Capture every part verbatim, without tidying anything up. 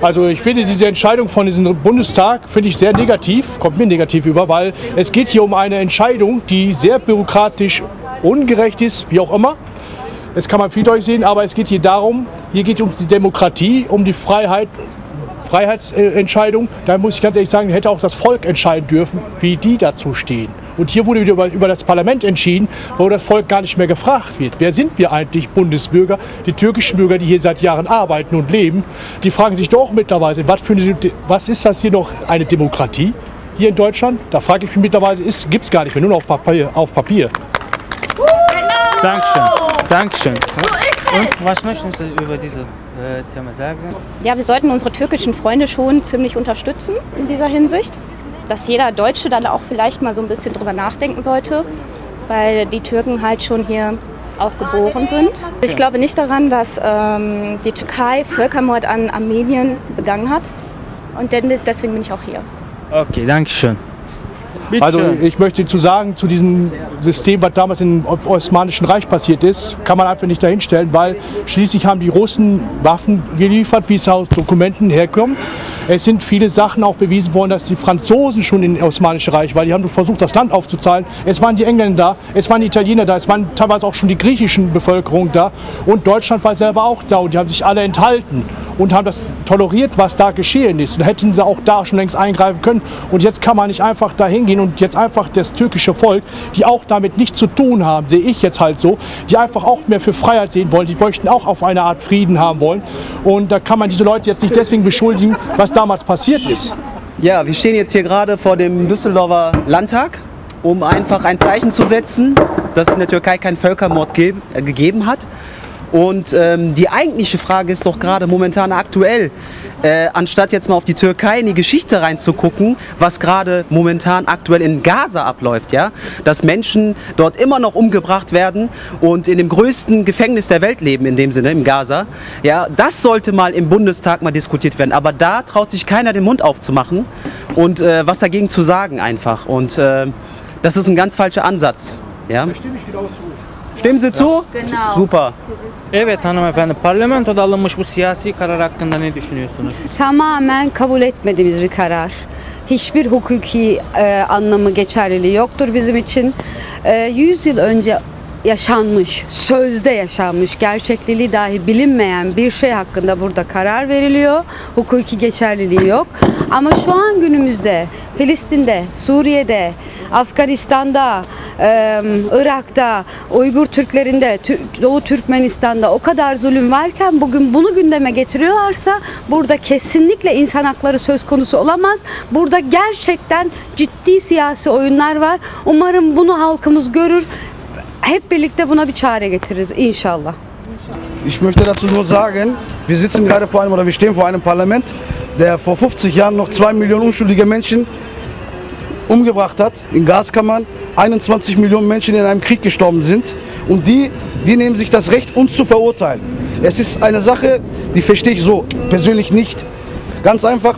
Also ich finde diese Entscheidung von diesem Bundestag finde ich sehr negativ, kommt mir negativ über, weil es geht hier um eine Entscheidung, die sehr bürokratisch ungerecht ist, wie auch immer. Das kann man vieldeutig sehen, aber es geht hier darum, hier geht es um die Demokratie, um die Freiheit, Freiheitsentscheidung. Da muss ich ganz ehrlich sagen, hätte auch das Volk entscheiden dürfen, wie die dazu stehen. Und hier wurde wieder über, über das Parlament entschieden, wo das Volk gar nicht mehr gefragt wird. Wer sind wir eigentlich, Bundesbürger? Die türkischen Bürger, die hier seit Jahren arbeiten und leben, die fragen sich doch mittlerweile, was, für eine, was ist das hier noch, eine Demokratie hier in Deutschland? Da frage ich mich mittlerweile, gibt es gar nicht mehr, nur noch auf Papier. Auf Papier. Dankeschön. Dankeschön. Und was möchten Sie über dieses äh, Thema sagen? Ja, wir sollten unsere türkischen Freunde schon ziemlich unterstützen in dieser Hinsicht. Dass jeder Deutsche dann auch vielleicht mal so ein bisschen drüber nachdenken sollte, weil die Türken halt schon hier auch geboren sind. Ich glaube nicht daran, dass ähm, die Türkei Völkermord an Armenien begangen hat. Und deswegen bin ich auch hier. Okay, danke schön. Also ich möchte Ihnen zu sagen, zu diesem System, was damals im Osmanischen Reich passiert ist, kann man einfach nicht dahinstellen, weil schließlich haben die Russen Waffen geliefert, wie es aus Dokumenten herkommt. Es sind viele Sachen auch bewiesen worden, dass die Franzosen schon in das Osmanische Reich waren. Die haben versucht, das Land aufzuteilen. Es waren die Engländer da, es waren die Italiener da, es waren teilweise auch schon die griechischen Bevölkerung da. Und Deutschland war selber auch da und die haben sich alle enthalten und haben das toleriert, was da geschehen ist. Und hätten sie auch da schon längst eingreifen können. Und jetzt kann man nicht einfach da hingehen und jetzt einfach das türkische Volk, die auch damit nichts zu tun haben, sehe ich jetzt halt so, die einfach auch mehr für Freiheit sehen wollen, die möchten auch auf eine Art Frieden haben wollen. Und da kann man diese Leute jetzt nicht deswegen beschuldigen, was damals passiert ist. Ja, wir stehen jetzt hier gerade vor dem Düsseldorfer Landtag, um einfach ein Zeichen zu setzen, dass es in der Türkei keinen Völkermord ge äh, gegeben hat. Und ähm, die eigentliche Frage ist doch gerade momentan aktuell, äh, anstatt jetzt mal auf die Türkei in die Geschichte reinzugucken, was gerade momentan aktuell in Gaza abläuft, ja, dass Menschen dort immer noch umgebracht werden und in dem größten Gefängnis der Welt leben, in dem Sinne, im Gaza, ja, das sollte mal im Bundestag mal diskutiert werden, aber da traut sich keiner den Mund aufzumachen und äh, was dagegen zu sagen einfach und äh, das ist ein ganz falscher Ansatz, ja. Stimmen Sie zu? Genau. Super. Evet hanımefendi, parlamentoda alınmış bu siyasi karar hakkında ne düşünüyorsunuz? Tamamen kabul etmediğimiz bir karar. Hiçbir hukuki e, anlamı, geçerliliği yoktur bizim için. E, yüz yıl önce yaşanmış, sözde yaşanmış, gerçekliği dahi bilinmeyen bir şey hakkında burada karar veriliyor. Hukuki geçerliliği yok. Ama şu an günümüzde Filistin'de, Suriye'de, Afganistan'da, e, Irak'ta, Uygur Türklerinde, Doğu Türkmenistan'da o kadar zulüm varken bugün bunu gündeme getiriyorlarsa burada kesinlikle insan hakları söz konusu olamaz. Burada gerçekten ciddi siyasi oyunlar var. Umarım bunu halkımız görür. Hep birlikte buna bir çare getiririz inşallah. Ich möchte dazu nur sagen, wir sitzen gerade vor einem oder wir stehen vor einem Parlament, der vor fünfzig Jahren noch zwei Millionen unschuldige Menschen umgebracht hat, in Gaskammern, einundzwanzig Millionen Menschen in einem Krieg gestorben sind und die, die nehmen sich das Recht, uns zu verurteilen. Es ist eine Sache, die verstehe ich so persönlich nicht. Ganz einfach,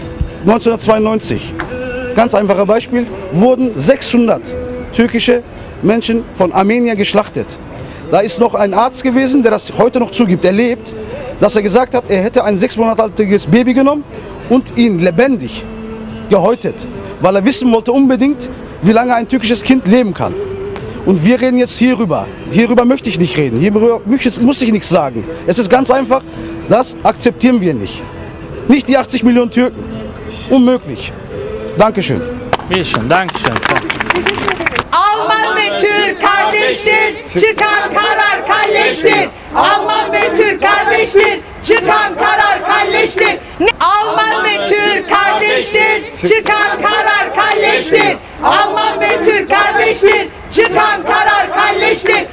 neunzehnhundertzweiundneunzig, ganz einfaches Beispiel, wurden sechshundert türkische Menschen von Armenier geschlachtet. Da ist noch ein Arzt gewesen, der das heute noch zugibt, er lebt, dass er gesagt hat, er hätte ein sechs Monate altes Baby genommen und ihn lebendig gehäutet, weil er wissen wollte unbedingt, wie lange ein türkisches Kind leben kann. Und wir reden jetzt hierüber. Hierüber möchte ich nicht reden, hierüber muss ich nichts sagen. Es ist ganz einfach, das akzeptieren wir nicht. Nicht die achtzig Millionen Türken. Unmöglich. Dankeschön. Bilsin, Dankeschön. Alman ve Türk kardeştir, çıkan karar kalleştir. Alman ve Türk kardeştir, çıkan karar kalleştir. Alman ve Türk kardeştir, çıkan karar kalleştir. Alman ve Türk kardeştir, çıkan karar kalleştir.